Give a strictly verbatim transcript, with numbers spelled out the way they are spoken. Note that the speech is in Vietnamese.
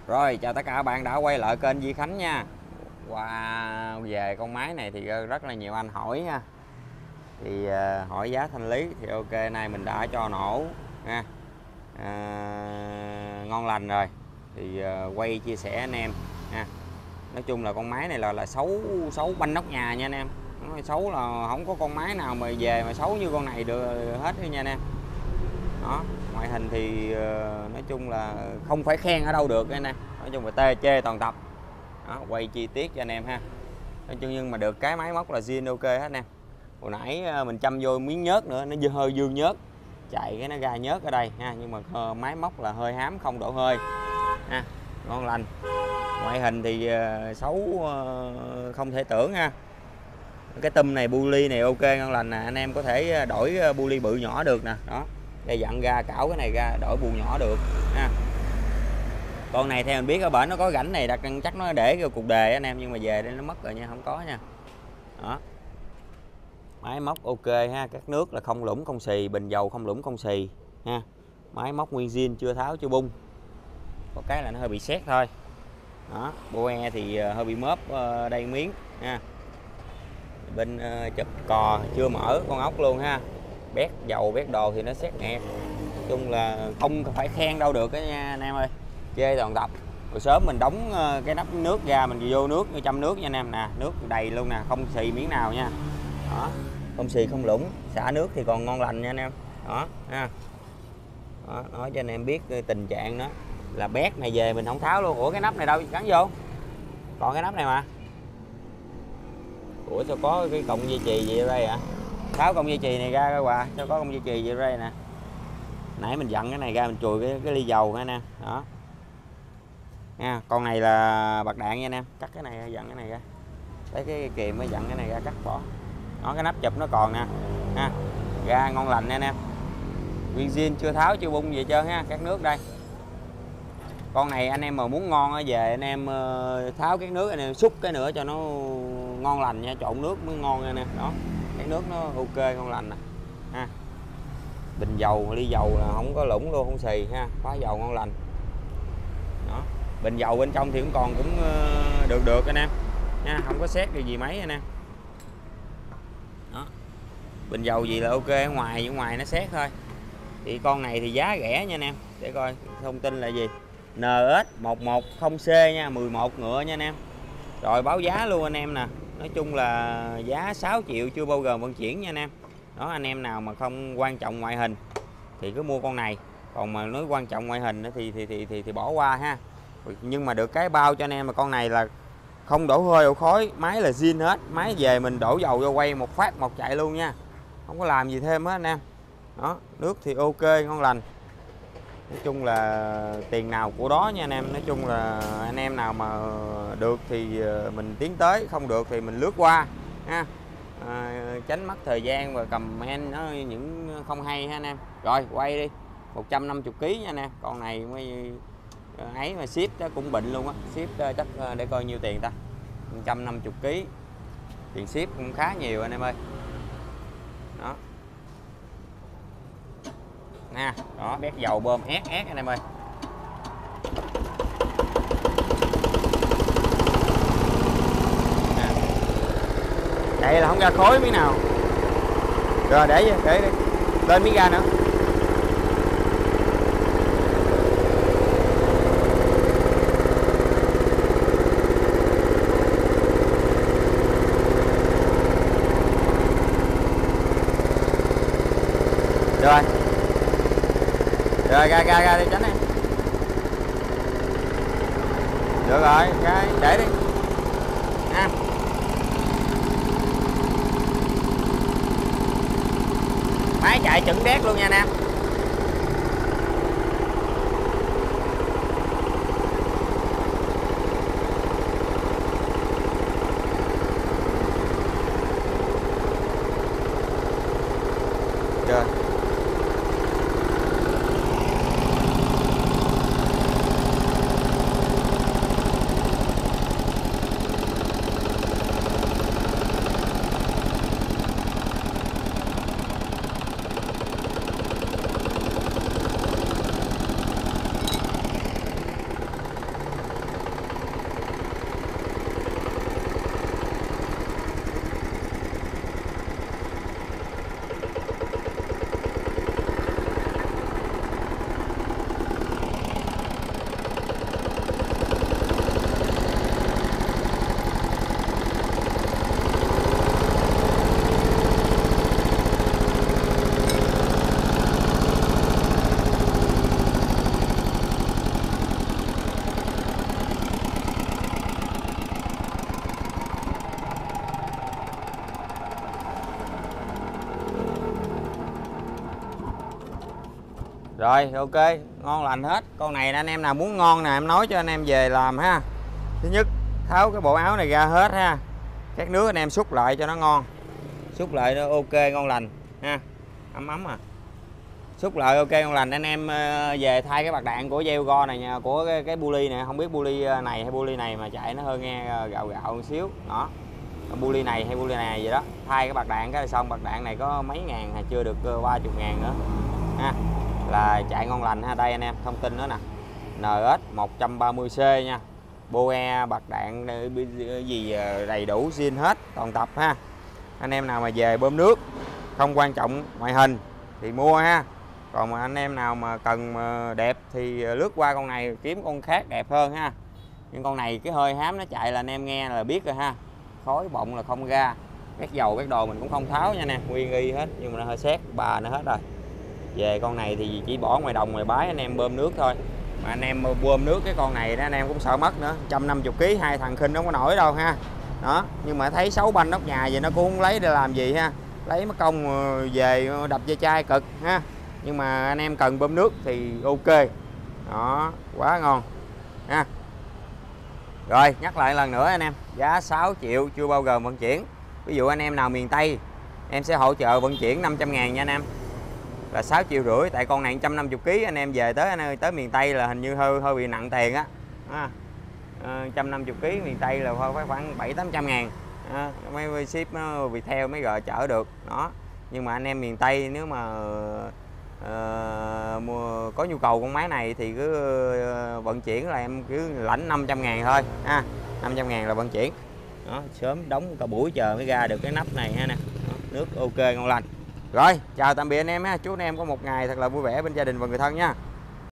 Rồi, chào tất cả các bạn đã quay lại kênh Duy Khánh nha. Qua về con máy này thì rất là nhiều anh hỏi nha. Thì uh, hỏi giá thanh lý thì ok, nay mình đã cho nổ nha. Uh, ngon lành rồi. Thì uh, quay chia sẻ anh em nha. Nói chung là con máy này là là xấu xấu banh nóc nhà nha anh em. Nói xấu là không có con máy nào mà về mà xấu như con này được hết nha anh em. Đó, ngoại hình thì uh, nói chung là không phải khen ở đâu được anh em, nói chung là tê chê toàn tập. Đó, quay chi tiết cho anh em ha. Nói chung nhưng mà được cái máy móc là zin ok hết anh em. Hồi nãy uh, mình châm vô miếng nhớt nữa, nó hơi dương nhớt, chạy cái nó ra nhớt ở đây ha, nhưng mà uh, máy móc là hơi hám không đổ hơi ha, ngon lành. Ngoại hình thì uh, xấu uh, không thể tưởng ha. Cái tum này bu ly này ok ngon lành nè, anh em có thể đổi bu ly bự nhỏ được nè. Đó, đây dặn ra cảo cái này ra đổi bu nhỏ được ha. Con này theo mình biết ở bển nó có rãnh này đặt chắc nó để cái cục đề anh em, nhưng mà về đây nó mất rồi nha, không có nha. Đó, máy móc ok ha, các nước là không lũng không xì, bình dầu không lũng không xì ha. Máy móc nguyên zin chưa tháo chưa bung, có cái là nó hơi bị sét thôi. Đó, boe thì hơi bị móp đây miếng ha. Bên uh, chụp cò chưa mở con ốc luôn ha, bét dầu bét đồ thì nó xét nghẹt. Nói chung là không phải khen đâu được đó nha anh em ơi, chê toàn tập. Rồi sớm mình đóng uh, cái nắp nước ra, mình vô nước chăm nước nha anh em nè, nước đầy luôn nè, không xì miếng nào nha. Đó, không xì không lũng, xả nước thì còn ngon lành nha anh em. Đó ha. Đó, nói cho anh em biết tình trạng đó là bét này về mình không tháo luôn. Ủa cái nắp này đâu gắn vô, còn cái nắp này mà. Ủa sao có cái cọng dây chì gì ở đây hả? Tháo cọng dây chì này ra các bạn, sao có cọng dây chì gì ở đây nè. Nãy mình dặn cái này ra mình chùi cái, cái ly dầu nha nè. Đó nha, con này là bạc đạn nha anh em, cắt cái này dặn cái này ra, lấy cái kìm mới dặn cái này ra cắt bỏ. Đó, cái nắp chụp nó còn nè ha, ra ngon lành nha anh em, nguyên zin chưa tháo chưa bung gì trơn ha. Các nước đây, con này anh em mà muốn ngon về anh em tháo cái nước, anh em xúc cái nữa cho nó ngon lành nha, trộn nước mới ngon nha nè. Đó, cái nước nó ok ngon lành nè ha. Bình dầu ly dầu là không có lũng luôn, không xì ha, khóa dầu ngon lành. Đó, bình dầu bên trong thì cũng còn cũng được được anh em nha, không có xét gì mấy anh em. Đó, bình dầu gì là ok, ở ngoài ở ngoài nó xét thôi. Thì con này thì giá rẻ nha anh em, để coi thông tin là gì, N S một một không C nha, mười một ngựa nha anh em. Rồi báo giá luôn anh em nè, nói chung là giá sáu triệu chưa bao gồm vận chuyển nha anh em. Đó, anh em nào mà không quan trọng ngoại hình thì cứ mua con này, còn mà nói quan trọng ngoại hình thì thì thì thì, thì bỏ qua ha. Nhưng mà được cái bao cho anh em mà con này là không đổ hơi đổ khói, máy là zin hết, máy về mình đổ dầu vô quay một phát một chạy luôn nha, không có làm gì thêm hết anh em. Đó, nước thì ok ngon lành. Nói chung là tiền nào của đó nha anh em. Nói chung là anh em nào mà được thì mình tiến tới, không được thì mình lướt qua ha. À, tránh mất thời gian và comment nó những không hay ha anh em. Rồi quay đi, một trăm năm mươi ký nha anh em. Con này mới ấy mà ship đó cũng bệnh luôn á, ship chắc để coi nhiêu tiền ta. Một trăm năm mươi ký, tiền ship cũng khá nhiều anh em ơi. Đó nha, đó bét dầu bơm ét ét anh em ơi. Đây là không ra khối miếng nào. Rồi để để đi, lên miếng ga nữa. Rồi. Rồi ra ra ra đi tránh em. Được rồi, cái để đi. Ha. Máy chạy chuẩn đét luôn nha anh em. Rồi. Rồi ok, ngon lành hết. Con này anh em nào muốn ngon nè em nói cho anh em về làm ha. Thứ nhất tháo cái bộ áo này ra hết ha, các nước anh em xúc lại cho nó ngon, xúc lại nó ok ngon lành ha, ấm ấm à. Xúc lại ok ngon lành. Anh em về thay cái bạc đạn của dây go này nha, của cái, cái buli này, không biết buli này hay buli này mà chạy nó hơi nghe gạo gạo một xíu đó, buli này hay buli này vậy đó. Thay cái bạc đạn cái là xong. Bạc đạn này có mấy ngàn hay chưa được ba mươi ngàn nữa ha, là chạy ngon lành ha. Đây anh em thông tin nữa nè, en ét một ba mươi C nha, boe bạc đạn gì đầy đủ zin hết toàn tập ha. Anh em nào mà về bơm nước không quan trọng ngoại hình thì mua ha, còn mà anh em nào mà cần đẹp thì lướt qua con này kiếm con khác đẹp hơn ha. Nhưng con này cái hơi hám nó chạy là anh em nghe là biết rồi ha, khói bọng là không ra, các dầu các đồ mình cũng không tháo nha nè, nguyên y hết, nhưng mà nó hơi xét bà nó hết rồi. Về con này thì chỉ bỏ ngoài đồng ngoài bãi anh em bơm nước thôi, mà anh em bơm nước cái con này đó anh em cũng sợ mất nữa, một trăm năm mươi ký hai thằng khinh không có nổi đâu ha. Đó, nhưng mà thấy xấu banh nóc nhà vậy nó cũng không lấy để làm gì ha, lấy mất công về đập dây chai cực ha. Nhưng mà anh em cần bơm nước thì ok. Đó, quá ngon ha. Rồi nhắc lại lần nữa anh em, giá sáu triệu chưa bao gồm vận chuyển. Ví dụ anh em nào miền Tây em sẽ hỗ trợ vận chuyển năm trăm ngàn nha anh em, là sáu triệu rưỡi. Tại con này một trăm năm mươi ký anh em về tới anh ơi, tới miền Tây là hình như hơi hơi bị nặng tiền á. À, một trăm năm mươi ký miền Tây là phải khoảng bảy tám trăm ngàn. À, mấy ship nó vì theo mấy gờ chở được đó. Nhưng mà anh em miền Tây nếu mà uh, mua, có nhu cầu con máy này thì cứ uh, vận chuyển là em cứ lãnh năm trăm ngàn thôi ha. năm trăm ngàn là vận chuyển đó, sớm đóng cả buổi chờ mới ra được cái nắp này ha nè. Đó, nước ok ngon lành. Rồi chào tạm biệt anh em ha, chúc anh em có một ngày thật là vui vẻ bên gia đình và người thân nha.